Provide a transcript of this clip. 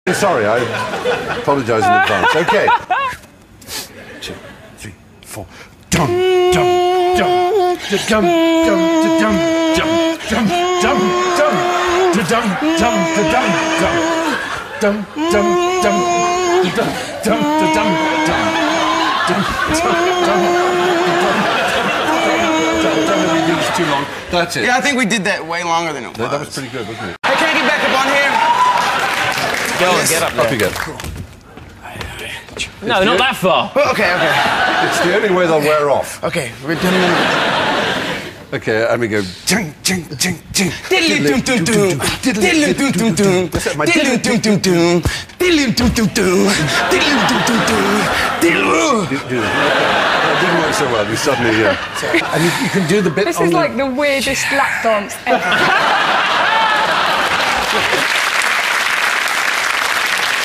Sorry, I apologise in advance. Okay. 2, 3, 4. Dum dum dum dum dum dum dum dum dum dum dum dum dum dum dum dum too long. That's it. Yeah, I think we did that way longer than it was. That was pretty good, wasn't it? Hey, can I get back up on here? Go on, get up there. Up you go. No, not that far. Oh, okay. It's the only way they'll wear off. Okay, we're done in a minute. Okay, and we go. Ching, ching, ching, ching. Diddly doom doom doom. Diddly doom doom doom. Diddly doom doom doom. Diddly doom doom doom. Diddly doom doom doom. Diddly. It didn't work so well. You suddenly, and you can do the bit. This is like the weirdest lap dance ever.